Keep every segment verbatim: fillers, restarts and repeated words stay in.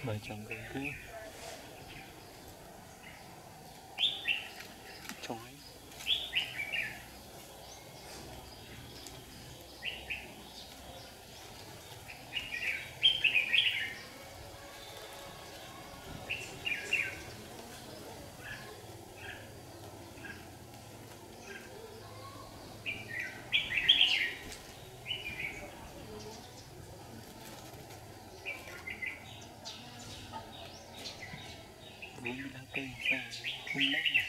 Vợ chồng gần cứ chói. Vốn lá cây sao không lắm nhỉ.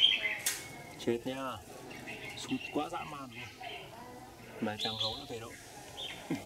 Chết nha, sụt quá dã man luôn mà chẳng gấu nó về đâu.